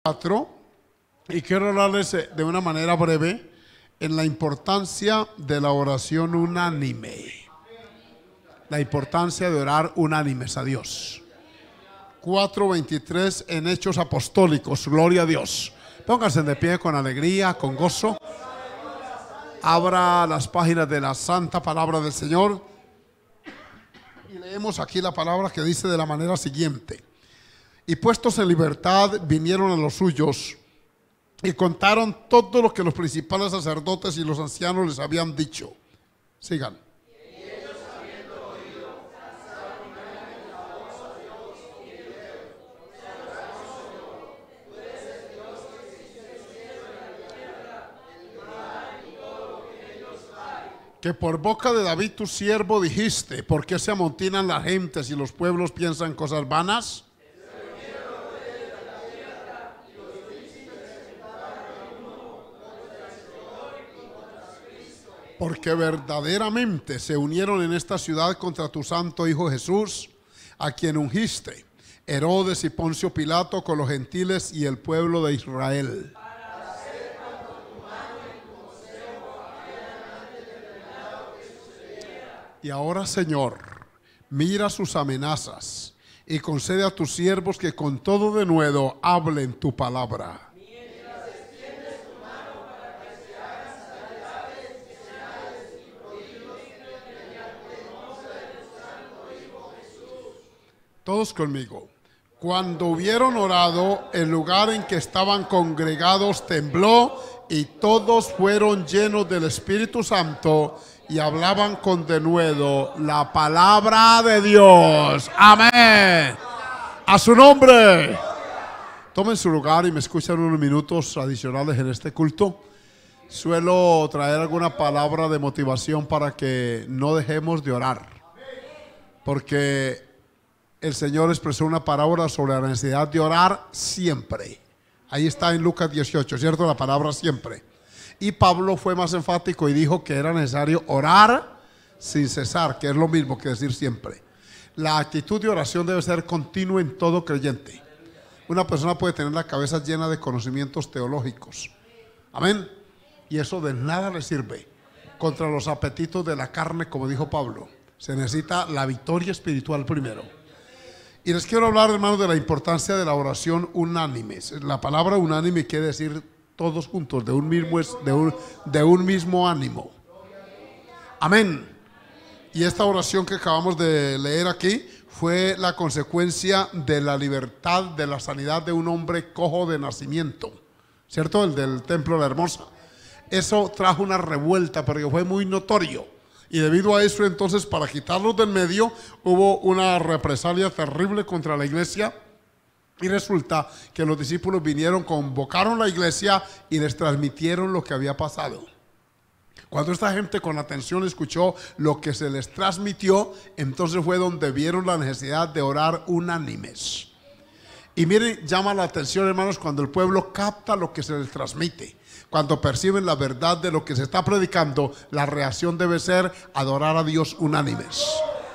4 y quiero hablarles de una manera breve en la importancia de la oración unánime. La importancia de orar unánimes a Dios. 4:23 en Hechos Apostólicos. Gloria a Dios. Pónganse de pie con alegría, con gozo. Abra las páginas de la santa palabra del Señor y leemos aquí la palabra que dice de la manera siguiente: y puestos en libertad vinieron a los suyos y contaron todo lo que los principales sacerdotes y los ancianos les habían dicho. Sigan. Que por boca de David tu siervo dijiste: ¿por qué se amontinan las gentes y los pueblos piensan cosas vanas? Porque verdaderamente se unieron en esta ciudad contra tu santo Hijo Jesús, a quien ungiste, Herodes y Poncio Pilato, con los gentiles y el pueblo de Israel. Y ahora, Señor, mira sus amenazas y concede a tus siervos que con todo denuedo hablen tu palabra. Todos conmigo. Cuando hubieron orado, el lugar en que estaban congregados tembló y todos fueron llenos del Espíritu Santo y hablaban con denuedo la palabra de Dios. Amén. A su nombre. Tomen su lugar y me escuchan unos minutos adicionales en este culto. Suelo traer alguna palabra de motivación para que no dejemos de orar, porque el Señor expresó una parábola sobre la necesidad de orar siempre. Ahí está en Lucas 18, ¿cierto? La palabra siempre. Y Pablo fue más enfático y dijo que era necesario orar sin cesar, que es lo mismo que decir siempre. La actitud de oración debe ser continua en todo creyente. Una persona puede tener la cabeza llena de conocimientos teológicos. Amén. Y eso de nada le sirve contra los apetitos de la carne, como dijo Pablo. Se necesita la victoria espiritual primero. Y les quiero hablar, hermanos, de la importancia de la oración unánime. La palabra unánime quiere decir todos juntos, de un mismo ánimo. Amén. Y esta oración que acabamos de leer aquí fue la consecuencia de la libertad, de la sanidad de un hombre cojo de nacimiento, ¿cierto? El del templo de la Hermosa. Eso trajo una revuelta porque fue muy notorio. Y debido a eso, entonces, para quitarlos del medio, hubo una represalia terrible contra la iglesia. Y resulta que los discípulos vinieron, convocaron la iglesia y les transmitieron lo que había pasado. Cuando esta gente con atención escuchó lo que se les transmitió, entonces fue donde vieron la necesidad de orar unánimes. Y miren, llama la atención, hermanos, cuando el pueblo capta lo que se les transmite. Cuando perciben la verdad de lo que se está predicando, la reacción debe ser adorar a Dios unánimes.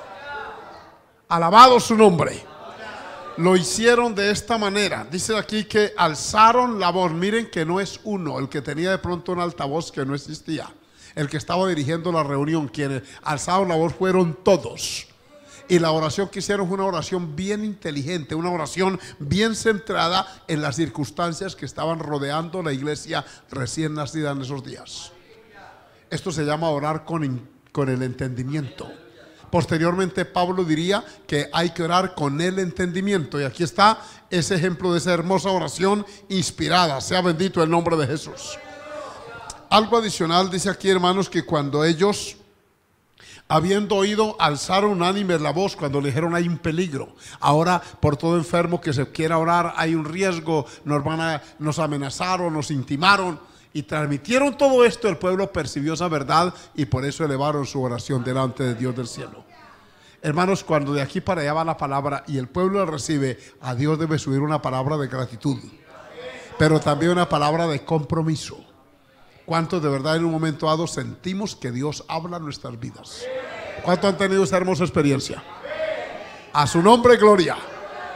Alabado su nombre. Lo hicieron de esta manera. Dice aquí que alzaron la voz. Miren que no es uno el que tenía de pronto un altavoz que no existía. El que estaba dirigiendo la reunión, quienes alzaron la voz fueron todos. Y la oración que hicieron fue una oración bien inteligente, una oración bien centrada en las circunstancias que estaban rodeando la iglesia recién nacida en esos días. Esto se llama orar con el entendimiento. Posteriormente Pablo diría que hay que orar con el entendimiento. Y aquí está ese ejemplo de esa hermosa oración inspirada. Sea bendito el nombre de Jesús. Algo adicional dice aquí, hermanos, que cuando ellos, habiendo oído, alzaron unánime la voz cuando le dijeron hay un peligro. Ahora por todo enfermo que se quiera orar hay un riesgo, nos amenazaron, nos intimaron y transmitieron todo esto. El pueblo percibió esa verdad y por eso elevaron su oración delante de Dios del cielo. Hermanos, cuando de aquí para allá va la palabra y el pueblo la recibe, a Dios debe subir una palabra de gratitud, pero también una palabra de compromiso. ¿Cuántos de verdad en un momento dado sentimos que Dios habla en nuestras vidas? ¿Cuántos han tenido esa hermosa experiencia? A su nombre, gloria.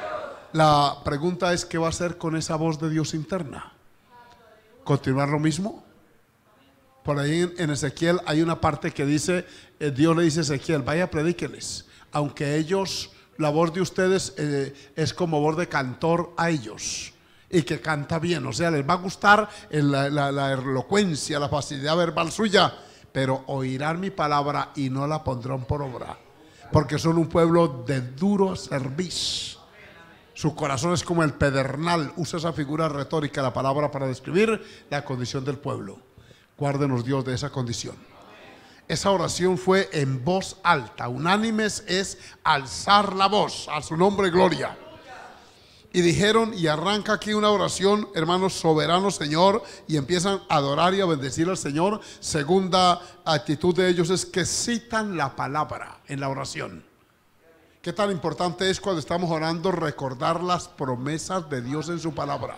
La pregunta es, ¿qué va a hacer con esa voz de Dios interna? ¿Continuar lo mismo? Por ahí en Ezequiel hay una parte que dice, Dios le dice a Ezequiel, vaya, predíqueles, aunque ellos, la voz de ustedes es como voz de cantor a ellos, y que canta bien, o sea, les va a gustar la elocuencia, la facilidad verbal suya, pero oirán mi palabra y no la pondrán por obra, porque son un pueblo de duro cerviz. Su corazón es como el pedernal. Usa esa figura retórica, la palabra, para describir la condición del pueblo. Guárdenos Dios de esa condición. Esa oración fue en voz alta. Unánimes es alzar la voz a su nombre, gloria. Y dijeron, y arranca aquí una oración, hermanos, soberano Señor, y empiezan a adorar y a bendecir al Señor. Segunda actitud de ellos es que citan la palabra en la oración. Qué tan importante es cuando estamos orando recordar las promesas de Dios en su palabra.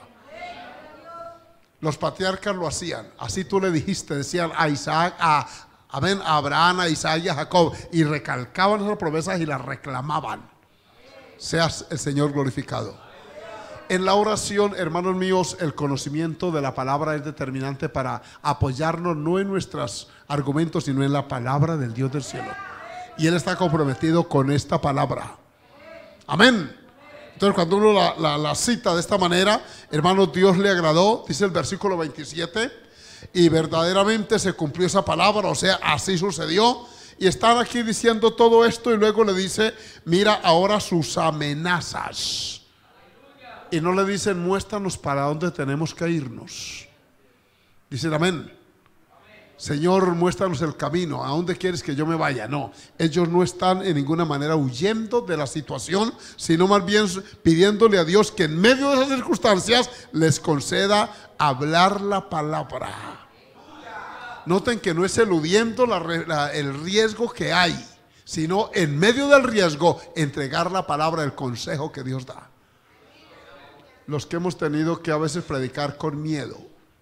Los patriarcas lo hacían. Así tú le dijiste, decían a Isaac, a Abraham, a Isaac y a Jacob, y recalcaban esas promesas y las reclamaban. Seas el Señor glorificado. En la oración, hermanos míos, el conocimiento de la palabra es determinante para apoyarnos no en nuestros argumentos, sino en la palabra del Dios del cielo. Y Él está comprometido con esta palabra. Amén. Entonces, cuando uno la cita de esta manera, hermanos, Dios le agradó, dice el versículo 27, y verdaderamente se cumplió esa palabra, o sea, así sucedió. Y están aquí diciendo todo esto, y luego le dice, mira ahora sus amenazas. Y no le dicen, muéstranos para dónde tenemos que irnos. Dicen, amén. Señor, muéstranos el camino, ¿a dónde quieres que yo me vaya? No, ellos no están en ninguna manera huyendo de la situación, sino más bien pidiéndole a Dios que en medio de esas circunstancias les conceda hablar la palabra. Noten que no es eludiendo el riesgo que hay, sino en medio del riesgo entregar la palabra, el consejo que Dios da. Los que hemos tenido que a veces predicar con miedo.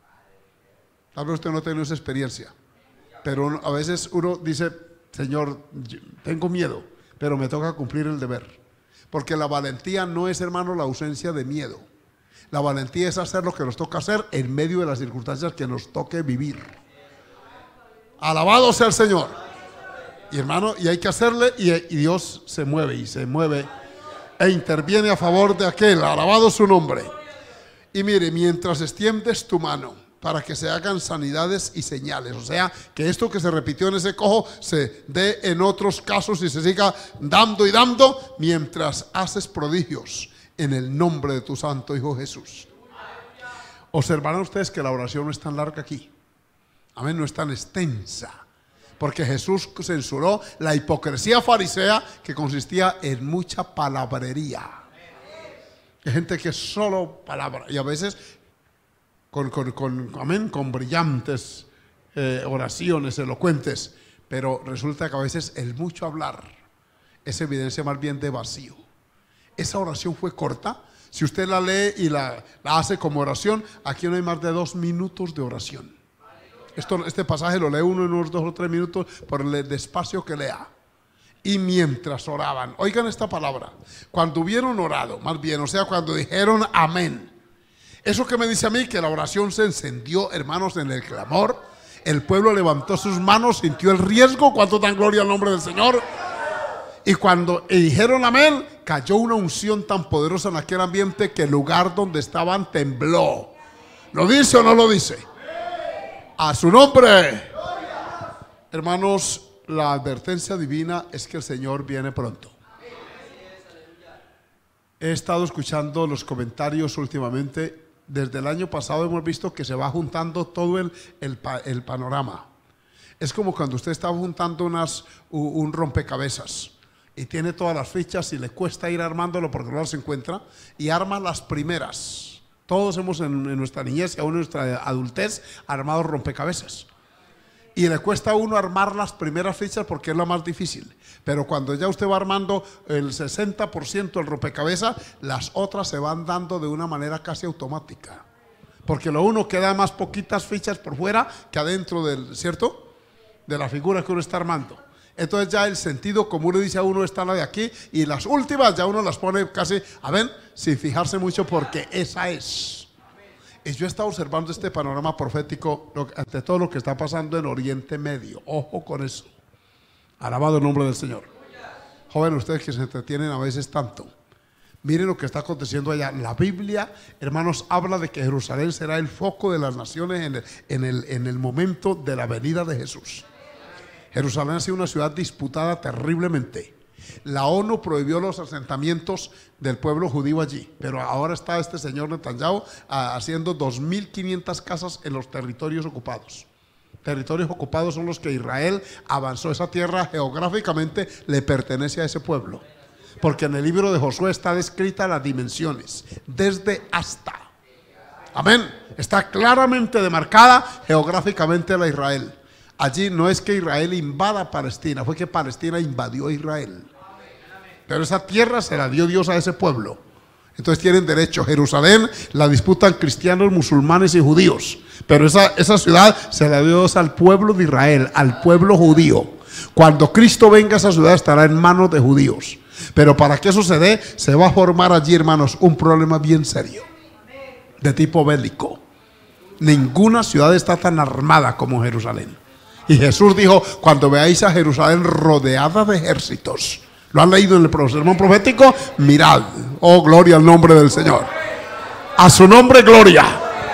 Tal vez usted no ha tenido esa experiencia, pero a veces uno dice, Señor, tengo miedo, pero me toca cumplir el deber. Porque la valentía no es, hermano, la ausencia de miedo. La valentía es hacer lo que nos toca hacer en medio de las circunstancias que nos toque vivir. Alabado sea el Señor. Y hermano, y hay que hacerle, y Dios se mueve e interviene a favor de aquel. Alabado su nombre. Y mire, mientras extiendes tu mano para que se hagan sanidades y señales, o sea, que esto que se repitió en ese cojo se dé en otros casos y se siga dando y dando mientras haces prodigios en el nombre de tu santo Hijo Jesús. Observarán ustedes que la oración no es tan larga aquí. Amén, no es tan extensa. Porque Jesús censuró la hipocresía farisea que consistía en mucha palabrería. Hay gente que es solo palabra y a veces con brillantes oraciones elocuentes, pero resulta que a veces el mucho hablar es evidencia más bien de vacío. Esa oración fue corta. Si usted la lee y la hace como oración, aquí no hay más de 2 minutos de oración. Este pasaje lo lee uno en unos 2 o 3 minutos por el despacio que lea. Y mientras oraban, oigan esta palabra, cuando hubieron orado, más bien, o sea, cuando dijeron amén. Eso que me dice a mí, que la oración se encendió, hermanos, en el clamor. El pueblo levantó sus manos, sintió el riesgo. ¿Cuánto dan gloria al nombre del Señor? Y cuando dijeron amén, cayó una unción tan poderosa en aquel ambiente que el lugar donde estaban tembló. ¿Lo dice o no lo dice? A su nombre. Hermanos, la advertencia divina es que el Señor viene pronto. He estado escuchando los comentarios últimamente. Desde el año pasado hemos visto que se va juntando todo el panorama. Es como cuando usted está juntando un rompecabezas y tiene todas las fichas y le cuesta ir armándolo porque no las encuentra, y arma las primeras. Todos hemos en nuestra niñez y aún en nuestra adultez armado rompecabezas. Y le cuesta a uno armar las primeras fichas porque es lo más difícil. Pero cuando ya usted va armando el 60% del rompecabezas, las otras se van dando de una manera casi automática. Porque lo uno queda más poquitas fichas por fuera que adentro del, ¿cierto? De la figura que uno está armando. Entonces ya el sentido común le dice a uno, está la de aquí, y las últimas ya uno las pone casi, a ver, sin fijarse mucho, porque esa es. Y yo he estado observando este panorama profético ante todo lo que está pasando en Oriente Medio. Ojo con eso. Alabado el nombre del Señor. Jóvenes, ustedes que se entretienen a veces tanto, miren lo que está aconteciendo allá. La Biblia, hermanos, habla de que Jerusalén será el foco de las naciones en el momento de la venida de Jesús. Jerusalén ha sido una ciudad disputada terriblemente. La ONU prohibió los asentamientos del pueblo judío allí, pero ahora está este señor Netanyahu haciendo 2.500 casas en los territorios ocupados. Territorios ocupados son los que Israel avanzó. Esa tierra geográficamente le pertenece a ese pueblo, porque en el libro de Josué está descrita las dimensiones, desde hasta. Amén. Está claramente demarcada geográficamente la Israel. Allí no es que Israel invada Palestina, fue que Palestina invadió a Israel. Pero esa tierra se la dio Dios a ese pueblo. Entonces tienen derecho. Jerusalén la disputan cristianos, musulmanes y judíos. Pero esa ciudad se la dio Dios al pueblo de Israel, al pueblo judío. Cuando Cristo venga, esa ciudad estará en manos de judíos. Pero para que eso se dé, se va a formar allí, hermanos, un problema bien serio, de tipo bélico. Ninguna ciudad está tan armada como Jerusalén. Y Jesús dijo, cuando veáis a Jerusalén rodeada de ejércitos, ¿lo han leído en el sermón profético? Mirad, oh gloria al nombre del Señor. A su nombre gloria.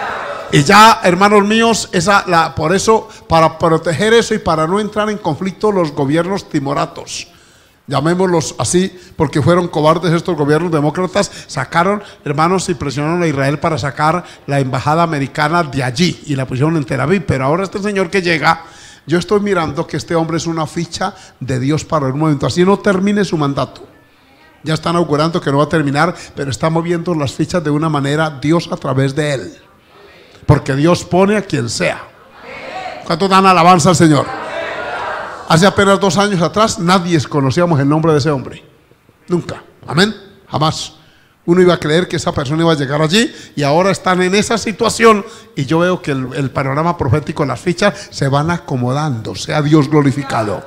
Y ya, hermanos míos, por eso, para proteger eso y para no entrar en conflicto los gobiernos timoratos, llamémoslos así, porque fueron cobardes estos gobiernos demócratas, sacaron, hermanos, y presionaron a Israel para sacar la embajada americana de allí y la pusieron en Tel Aviv. Pero ahora este señor que llega, yo estoy mirando que este hombre es una ficha de Dios para un momento, así no termine su mandato. Ya están augurando que no va a terminar, pero está moviendo las fichas de una manera, Dios a través de él, porque Dios pone a quien sea. ¿Cuántos dan alabanza al Señor? Hace apenas 2 años atrás nadie conocíamos el nombre de ese hombre, nunca, amén, jamás. Uno iba a creer que esa persona iba a llegar allí, y ahora están en esa situación, y yo veo que el panorama profético, las fichas se van acomodando. Sea Dios glorificado.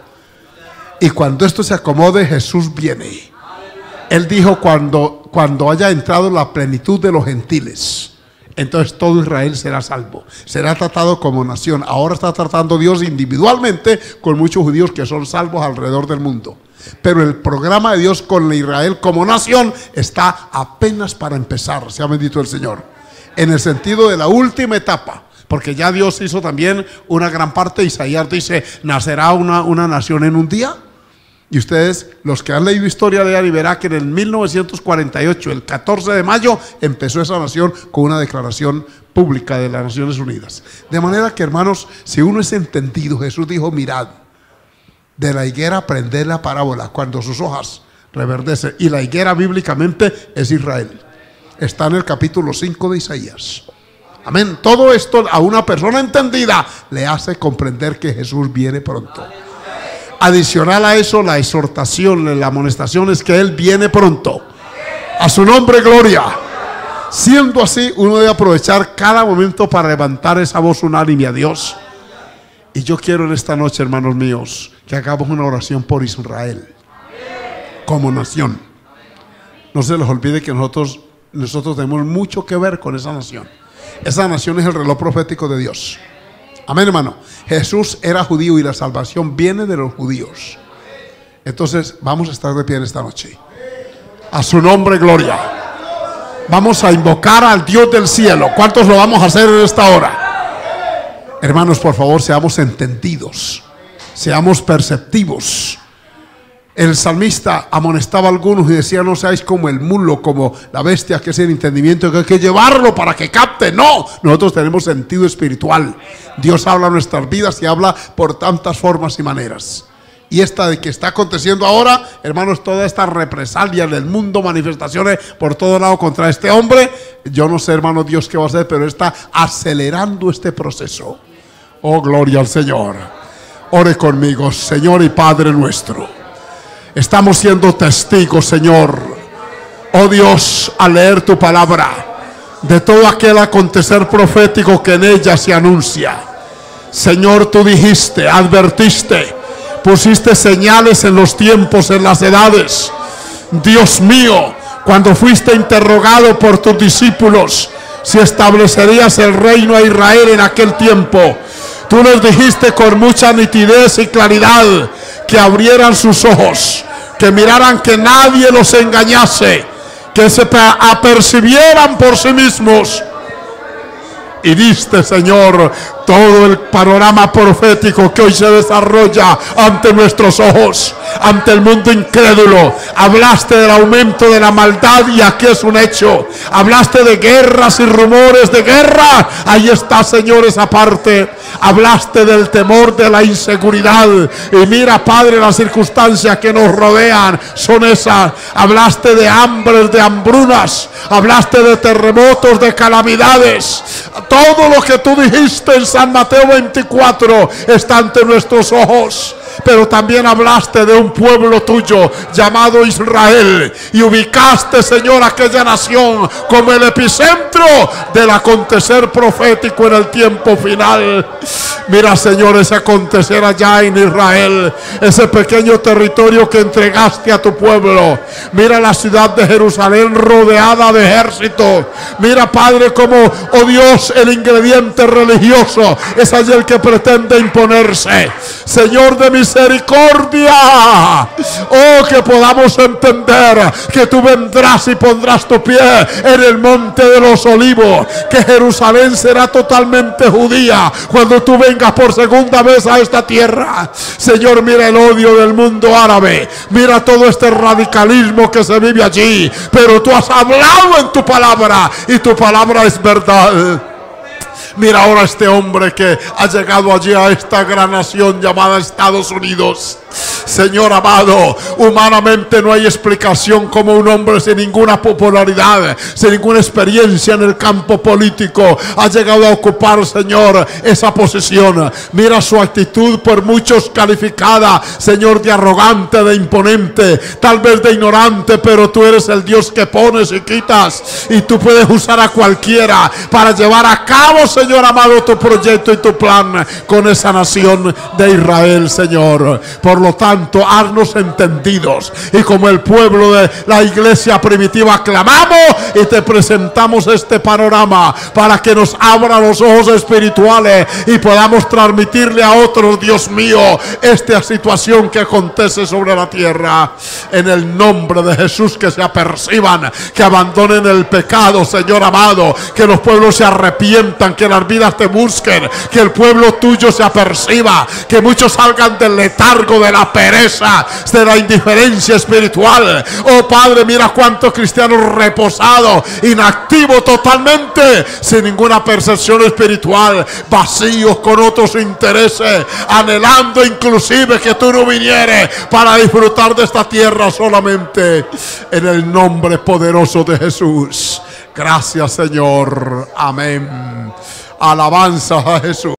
Y cuando esto se acomode, Jesús viene. Él dijo, cuando haya entrado la plenitud de los gentiles, entonces todo Israel será salvo, será tratado como nación. Ahora está tratando Dios individualmente con muchos judíos que son salvos alrededor del mundo. Pero el programa de Dios con Israel como nación está apenas para empezar, sea bendito el Señor, en el sentido de la última etapa, porque ya Dios hizo también una gran parte. Isaías dice, nacerá una nación en un día. Y ustedes, los que han leído historia de él, verán que en el 1948, el 14 de mayo, empezó esa nación con una declaración pública de las Naciones Unidas. De manera que, hermanos, si uno es entendido, Jesús dijo, mirad, de la higuera aprended la parábola cuando sus hojas reverdecen. Y la higuera bíblicamente es Israel. Está en el capítulo 5 de Isaías. Amén. Todo esto a una persona entendida le hace comprender que Jesús viene pronto. Adicional a eso, la exhortación, la amonestación es que Él viene pronto. A su nombre gloria. Siendo así, uno debe aprovechar cada momento para levantar esa voz unánime a Dios. Y yo quiero en esta noche, hermanos míos, que hagamos una oración por Israel como nación. No se les olvide que nosotros tenemos mucho que ver con esa nación. Esa nación es el reloj profético de Dios. Amén, hermano. Jesús era judío y la salvación viene de los judíos. Entonces vamos a estar de pie en esta noche. A su nombre gloria. Vamos a invocar al Dios del cielo. ¿Cuántos lo vamos a hacer en esta hora? Hermanos, por favor, seamos entendidos, seamos perceptivos. El salmista amonestaba a algunos y decía, no seáis como el mulo, como la bestia, que es el entendimiento, que hay que llevarlo para que capte. No, nosotros tenemos sentido espiritual. Dios habla en nuestras vidas y habla por tantas formas y maneras. Y esta de que está aconteciendo ahora, hermanos, toda esta represalia del mundo, manifestaciones por todo lado contra este hombre, yo no sé, hermano, Dios qué va a hacer, pero está acelerando este proceso. Oh, gloria al Señor. Ore conmigo. Señor y Padre nuestro, estamos siendo testigos, Señor, oh Dios, al leer tu palabra, de todo aquel acontecer profético que en ella se anuncia. Señor, tú dijiste, advertiste, Pusiste señales en los tiempos, en las edades. Dios mío, cuando fuiste interrogado por tus discípulos si establecerías el reino a Israel en aquel tiempo, tú les dijiste con mucha nitidez y claridad que abrieran sus ojos, que miraran que nadie los engañase, que se apercibieran por sí mismos. Y diste, Señor, todo el panorama profético que hoy se desarrolla ante nuestros ojos, ante el mundo incrédulo. Hablaste del aumento de la maldad y aquí es un hecho. Hablaste de guerras y rumores de guerra. Ahí está, Señor, esa parte. Hablaste del temor, de la inseguridad. Y mira, Padre, las circunstancias que nos rodean son esas. Hablaste de hambres, de hambrunas. Hablaste de terremotos, de calamidades. Todo lo que tú dijiste en San Mateo 24 está ante nuestros ojos. Pero también hablaste de un pueblo tuyo llamado Israel y ubicaste, Señor, aquella nación como el epicentro del acontecer profético en el tiempo final. Mira, Señor, ese acontecer allá en Israel, ese pequeño territorio que entregaste a tu pueblo. Mira la ciudad de Jerusalén rodeada de ejércitos. Mira, Padre, como, oh Dios, el ingrediente religioso es allí el que pretende imponerse. Señor de misericordia, oh, que podamos entender que tú vendrás y pondrás tu pie en el monte de los olivos, que Jerusalén será totalmente judía cuando tú vengas por segunda vez a esta tierra. Señor, mira el odio del mundo árabe, mira todo este radicalismo que se vive allí, pero tú has hablado en tu palabra y tu palabra es verdad. Mira ahora este hombre que ha llegado allí a esta gran nación llamada Estados Unidos. Señor amado, humanamente no hay explicación como un hombre sin ninguna popularidad, sin ninguna experiencia en el campo político, ha llegado a ocupar, Señor, esa posición. Mira su actitud, por muchos calificada, Señor, de arrogante, de imponente, tal vez de ignorante, pero tú eres el Dios que pones y quitas, y tú puedes usar a cualquiera para llevar a cabo, Señor amado, tu proyecto y tu plan con esa nación de Israel, Señor. Por lo tanto, haznos entendidos, y como el pueblo de la iglesia primitiva clamamos y te presentamos este panorama para que nos abra los ojos espirituales y podamos transmitirle a otros, Dios mío, esta situación que acontece sobre la tierra. En el nombre de Jesús, que se aperciban, que abandonen el pecado, Señor amado, que los pueblos se arrepientan, que las vidas te busquen, que el pueblo tuyo se aperciba, que muchos salgan del letargo, de la pereza, de la indiferencia espiritual. Oh Padre, mira cuántos cristianos reposados, inactivos totalmente, sin ninguna percepción espiritual, vacíos con otros intereses, anhelando inclusive que tú no vinieres para disfrutar de esta tierra solamente. En el nombre poderoso de Jesús. Gracias, Señor. Amén. Alabanza a Jesús.